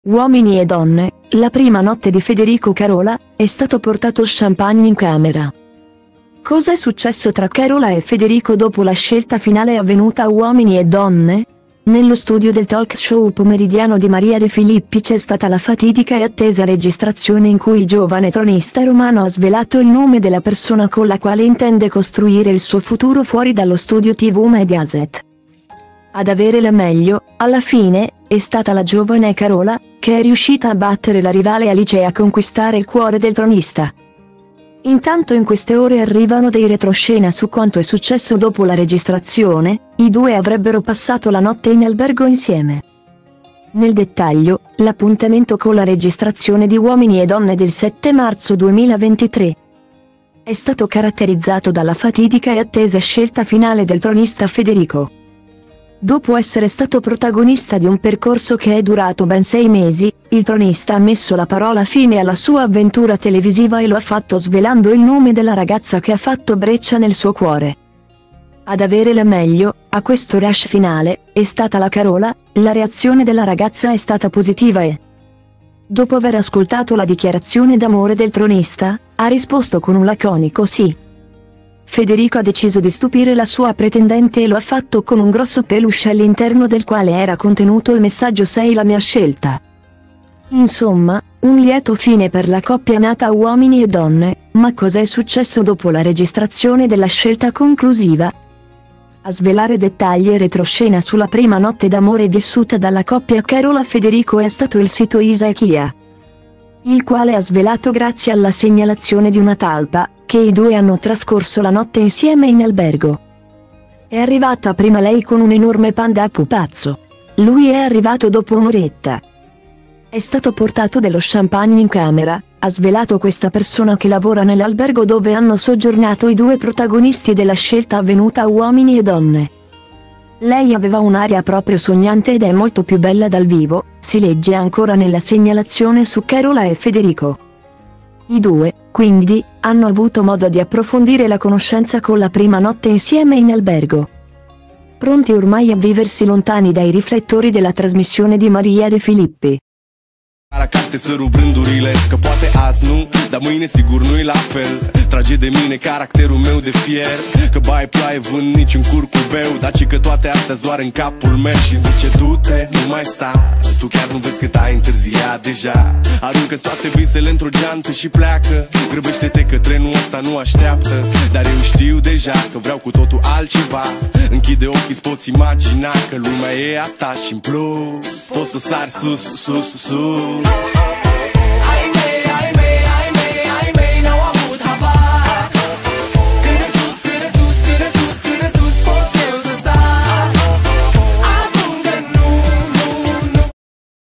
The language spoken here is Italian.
Uomini e donne, la prima notte di Federico Carola, è stato portato champagne in camera. Cosa è successo tra Carola e Federico dopo la scelta finale avvenuta a Uomini e donne? Nello studio del talk show pomeridiano di Maria De Filippi c'è stata la fatidica e attesa registrazione in cui il giovane tronista romano ha svelato il nome della persona con la quale intende costruire il suo futuro fuori dallo studio TV Mediaset. Ad avere la meglio, alla fine, è stata la giovane Carola, che è riuscita a battere la rivale Alice e a conquistare il cuore del tronista. Intanto in queste ore arrivano dei retroscena su quanto è successo dopo la registrazione. I due avrebbero passato la notte in albergo insieme. Nel dettaglio, l'appuntamento con la registrazione di Uomini e donne del 7 marzo 2023 è stato caratterizzato dalla fatidica e attesa scelta finale del tronista Federico. Dopo essere stato protagonista di un percorso che è durato ben 6 mesi, il tronista ha messo la parola fine alla sua avventura televisiva e lo ha fatto svelando il nome della ragazza che ha fatto breccia nel suo cuore. Ad avere la meglio, a questo rush finale, è stata la Carola. La reazione della ragazza è stata positiva e, dopo aver ascoltato la dichiarazione d'amore del tronista, ha risposto con un laconico sì. Federico ha deciso di stupire la sua pretendente e lo ha fatto con un grosso peluche all'interno del quale era contenuto il messaggio "Sei la mia scelta". Insomma, un lieto fine per la coppia nata a Uomini e donne. Ma cos'è successo dopo la registrazione della scelta conclusiva? A svelare dettagli e retroscena sulla prima notte d'amore vissuta dalla coppia Carola-Federico è stato il sito Isakia, il quale ha svelato grazie alla segnalazione di una talpa, che i due hanno trascorso la notte insieme in albergo. È arrivata prima lei con un enorme panda a pupazzo. Lui è arrivato dopo un'oretta. È stato portato dello champagne in camera, ha svelato questa persona che lavora nell'albergo dove hanno soggiornato i due protagonisti della scelta avvenuta a Uomini e donne. Lei aveva un'aria proprio sognante ed è molto più bella dal vivo, si legge ancora nella segnalazione su Carola e Federico. I due, quindi, hanno avuto modo di approfondire la conoscenza con la prima notte insieme in albergo. Pronti ormai a viversi lontani dai riflettori della trasmissione di Maria De Filippi. La carte să rup rândurile, că poate azi nu, dar mâine sigur nu-i la fel. Trage de mine caracterul meu de fier, că bai ploaie vând niciun curcubeu, dar ci că toate astea-s doar în capul meu. Și zice du-te, nu mai sta, tu chiar nu vezi cât ai întârziat deja. Aruncă-ți toate visele într-o geantă și pleacă, grăbește-te că trenul ăsta nu așteaptă. Dar eu știu deja că vreau cu totul altceva. Închide ochii, îți poți imagina că lumea e a ta și în plus poți să sari sus, sus, sus.